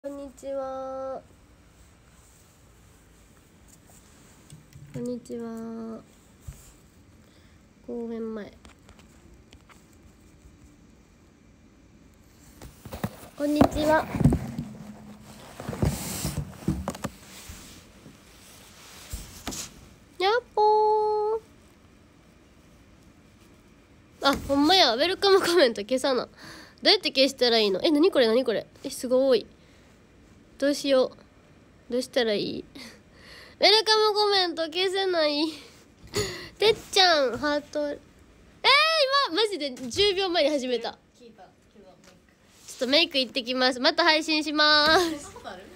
こんにちは。こんにちは。公演前。こんにちは。やっほー。あ、ほんまや。ウェルカムコメント消さな。どうやって消したらいいの？なにこれなにこれ。すごい。どうしよう。どうしたらいい？ウェルカムコメント消せない。てっちゃん、ハート。今、マジで10秒前に始めた。ちょっとメイク行ってきます。また配信します。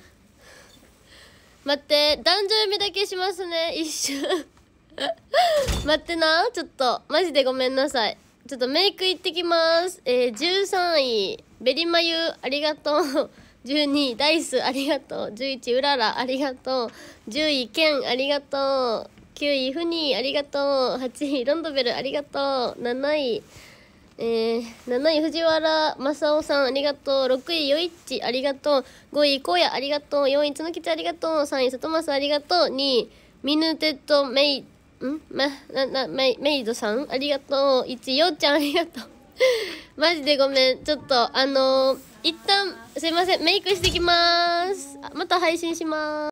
待って、男女読みだけしますね。一瞬。待ってな。ちょっと、マジでごめんなさい。ちょっとメイク行ってきます。13位、ベリマユ、ありがとう。12位、ダイス、ありがとう。11位、うらら、ありがとう。10位、ケン、ありがとう。9位、フニー、ありがとう。8位、ロンドベル、ありがとう。7位、7位、藤原正夫さん、ありがとう。6位、よいっち、ありがとう。5位、こうや、ありがとう。4位、つのきち、ありがとう。3位、里正、ありがとう。2位、ミヌテッドメイ、メイドさん、ありがとう。1位、ようちゃん、ありがとう。マジでごめん。ちょっと、一旦、すいません。メイクしてきます。また配信します。